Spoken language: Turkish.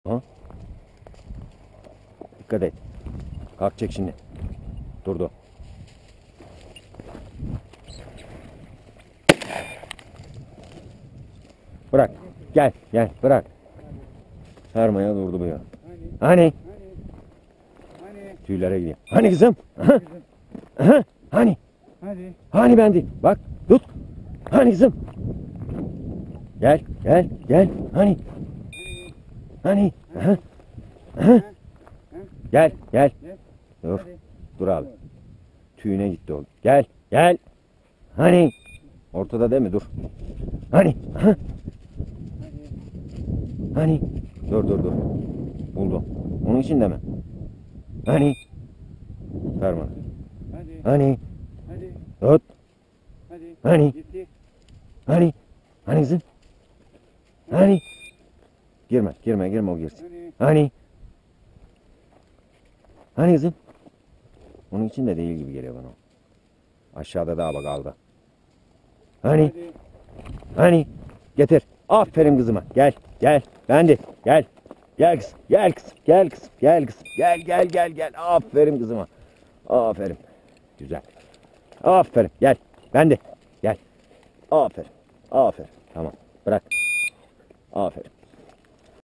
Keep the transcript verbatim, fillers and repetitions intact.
Ha? Dikkat et. Kalkacak şimdi. Durdu. Bırak. Gel. Gel. Bırak. Sarmaya durdu bu ya. Hani? Hani? Tüylere gidiyor. Hani kızım? Aha. Aha. Hani? Hadi. Hani bendi? Bak. Tut. Hani kızım? Gel. Gel. Gel. Hani? Hani? Aha. Aha. Gel. Gel. Dur. Dur abi. Tüyüne gitti oğlum. Gel. Gel. Hani? Ortada değil mi? Dur. Hani? Aha. Hani? Dur dur dur. Buldum. Onun için de mi? Hani? Ver bana. Hadi. Hani? Hadi. Tut. Hadi. Hani? Gitti. Hani? Hani kızım? Hani? Girme, girme, girme o girsin. Hani? Hani? Hani kızım? Onun için de değil gibi geliyor bana. Aşağıda daha bak aldı. Hani? Hadi. Hani? Getir. Aferin kızıma. Gel, gel. Bendi. Gel. Gel kızım. Gel kızım. Gel kızım. Gel kızım. Gel, gel, gel, gel. Aferin kızıma. Aferin. Güzel. Aferin. Gel. Bendi. Gel. Aferin. Aferin. Tamam. Bırak. Aferin.